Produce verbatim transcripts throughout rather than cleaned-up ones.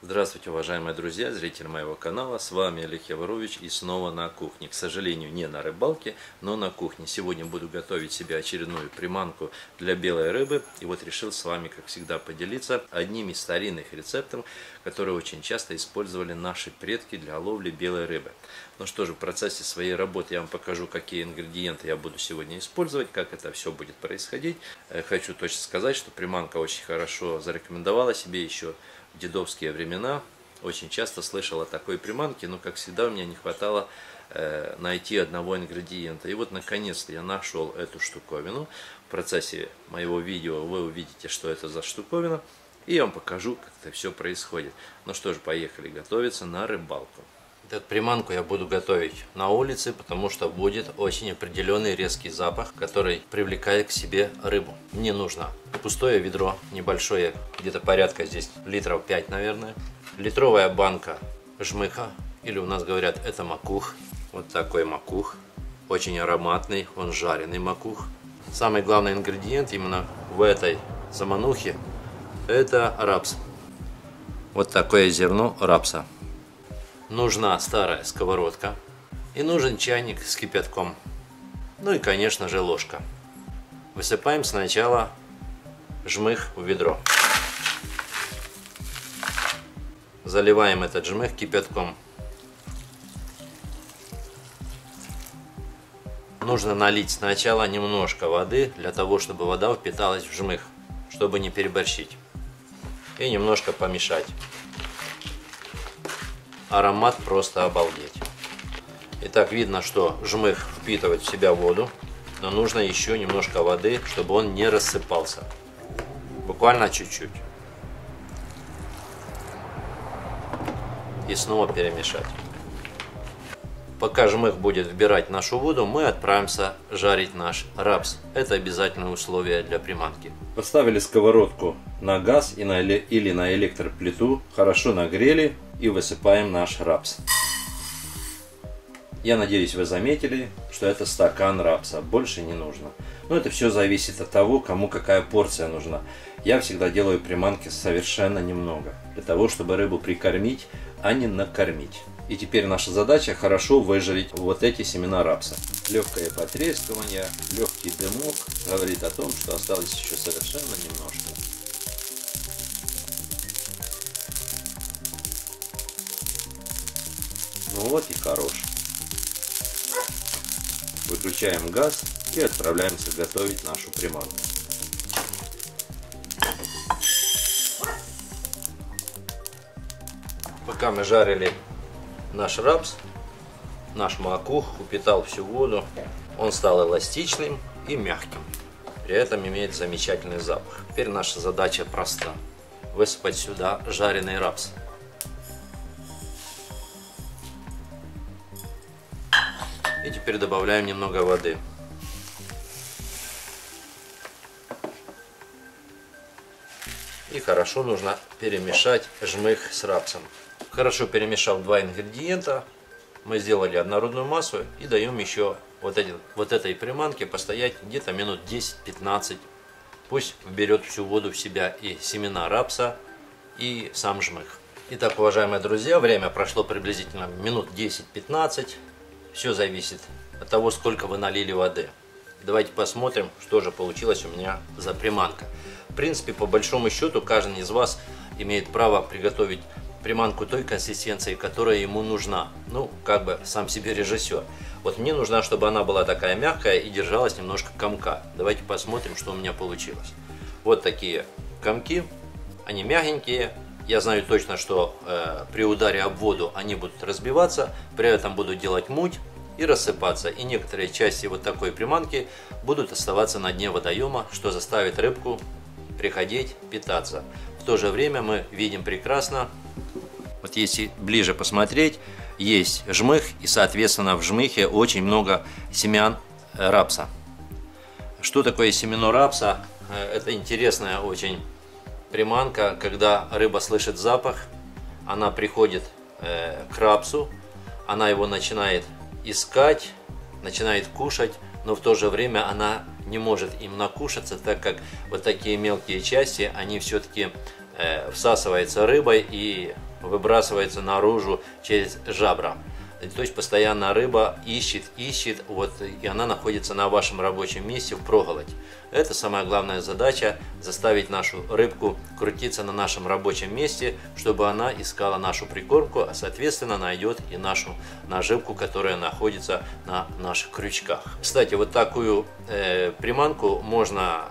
Здравствуйте, уважаемые друзья, зрители моего канала, с вами Олег Яворович и снова на кухне. К сожалению, не на рыбалке, но на кухне. Сегодня буду готовить себе очередную приманку для белой рыбы. И вот решил с вами, как всегда, поделиться одним из старинных рецептов, которые очень часто использовали наши предки для ловли белой рыбы. Ну что же, в процессе своей работы я вам покажу, какие ингредиенты я буду сегодня использовать, как это все будет происходить. Хочу точно сказать, что приманка очень хорошо зарекомендовала себе еще в дедовские времена. Очень часто слышал о такой приманке, но, как всегда, у меня не хватало э, найти одного ингредиента. И вот, наконец-то, я нашел эту штуковину. В процессе моего видео вы увидите, что это за штуковина. И я вам покажу, как это все происходит. Ну что же, поехали готовиться на рыбалку. Эту приманку я буду готовить на улице, потому что будет очень определенный резкий запах, который привлекает к себе рыбу. Мне нужно пустое ведро, небольшое, где-то порядка здесь литров пять, наверное. Литровая банка жмыха, или у нас говорят, это макух. Вот такой макух, очень ароматный, он жареный макух. Самый главный ингредиент именно в этой заманухе — это рапс. Вот такое зерно рапса. Нужна старая сковородка и нужен чайник с кипятком. Ну и, конечно же, ложка. Высыпаем сначала жмых в ведро. Заливаем этот жмых кипятком. Нужно налить сначала немножко воды, для того, чтобы вода впиталась в жмых, чтобы не переборщить. И немножко помешать. Аромат просто обалдеть. Итак, видно, что жмых впитывает в себя воду, но нужно еще немножко воды, чтобы он не рассыпался. Буквально чуть-чуть. И снова перемешать. Пока жмых будет вбирать нашу воду, мы отправимся жарить наш рапс. Это обязательное условие для приманки. Поставили сковородку на газ и на или на электроплиту, хорошо нагрели и высыпаем наш рапс. Я надеюсь, вы заметили, что это стакан рапса, больше не нужно. Но это все зависит от того, кому какая порция нужна. Я всегда делаю приманки совершенно немного, для того, чтобы рыбу прикормить, а не накормить. И теперь наша задача хорошо выжарить вот эти семена рапса. Легкое потрескивание, легкий дымок говорит о том, что осталось еще совершенно немножко. Ну вот и хорош. Выключаем газ и отправляемся готовить нашу приманку. Пока мы жарили наш рапс, наш макух упитал всю воду, он стал эластичным и мягким. При этом имеет замечательный запах. Теперь наша задача проста: высыпать сюда жареный рапс. И теперь добавляем немного воды. И хорошо нужно перемешать жмых с рапсом. Хорошо перемешав два ингредиента, мы сделали однородную массу и даем еще вот, эти, вот этой приманке постоять где-то минут десять-пятнадцать. Пусть берет всю воду в себя и семена рапса, и сам жмых. Итак, уважаемые друзья, время прошло приблизительно минут десять-пятнадцать. Все зависит от того, сколько вы налили воды. Давайте посмотрим, что же получилось у меня за приманка. В принципе, по большому счету, каждый из вас имеет право приготовить приманку той консистенции, которая ему нужна. Ну, как бы сам себе режиссер. Вот мне нужна, чтобы она была такая мягкая и держалась немножко комка. Давайте посмотрим, что у меня получилось. Вот такие комки. Они мягенькие. Я знаю точно, что э, при ударе об воду они будут разбиваться. При этом будут делать муть и рассыпаться. И некоторые части вот такой приманки будут оставаться на дне водоема, что заставит рыбку приходить питаться. В то же время мы видим прекрасно, вот если ближе посмотреть, есть жмых, и соответственно в жмыхе очень много семян рапса. Что такое семено рапса? Это интересная очень приманка, когда рыба слышит запах, она приходит к рапсу, она его начинает искать, начинает кушать, но в то же время она не может им накушаться, так как вот такие мелкие части, они все-таки всасываются рыбой, и выбрасывается наружу через жабра. То есть постоянно рыба ищет, ищет, вот, и она находится на вашем рабочем месте впроголодь. Это самая главная задача – заставить нашу рыбку крутиться на нашем рабочем месте, чтобы она искала нашу прикормку, а соответственно найдет и нашу наживку, которая находится на наших крючках. Кстати, вот такую э, приманку можно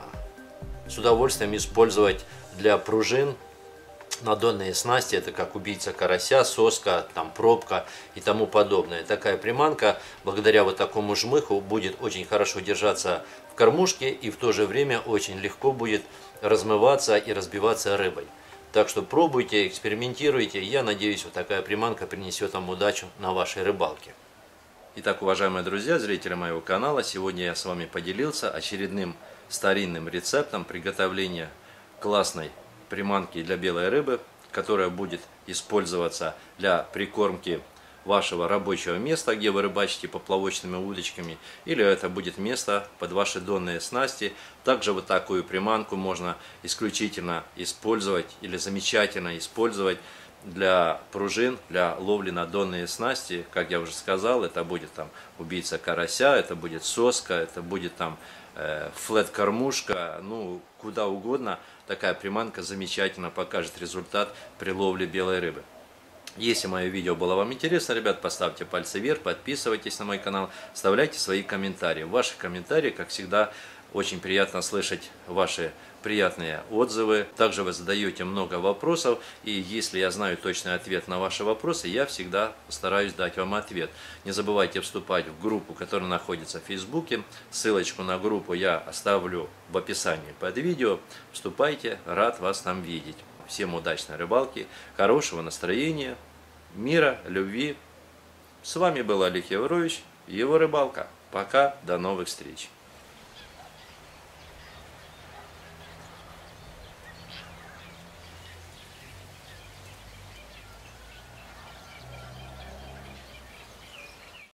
с удовольствием использовать для пружин. Надонные снасти, это как убийца карася, соска, там пробка и тому подобное. Такая приманка, благодаря вот такому жмыху, будет очень хорошо держаться в кормушке и в то же время очень легко будет размываться и разбиваться рыбой. Так что пробуйте, экспериментируйте. Я надеюсь, вот такая приманка принесет вам удачу на вашей рыбалке. Итак, уважаемые друзья, зрители моего канала, сегодня я с вами поделился очередным старинным рецептом приготовления классной приманки для белой рыбы, которая будет использоваться для прикормки вашего рабочего места, где вы рыбачите поплавочными удочками, или это будет место под ваши донные снасти. Также вот такую приманку можно исключительно использовать или замечательно использовать для пружин, для ловли на донные снасти. Как я уже сказал, это будет там убийца карася, это будет соска, это будет там э, флет-кормушка, ну куда угодно. Такая приманка замечательно покажет результат при ловле белой рыбы. Если мое видео было вам интересно, ребят, поставьте пальцы вверх, подписывайтесь на мой канал, оставляйте свои комментарии. В ваших комментариях, как всегда, очень приятно слышать ваши приятные отзывы. Также вы задаете много вопросов, и если я знаю точный ответ на ваши вопросы, я всегда стараюсь дать вам ответ. Не забывайте вступать в группу, которая находится в Фейсбуке. Ссылочку на группу я оставлю в описании под видео. Вступайте, рад вас там видеть. Всем удачной рыбалки, хорошего настроения, мира, любви. С вами был Олег Яворович, его рыбалка. Пока, до новых встреч.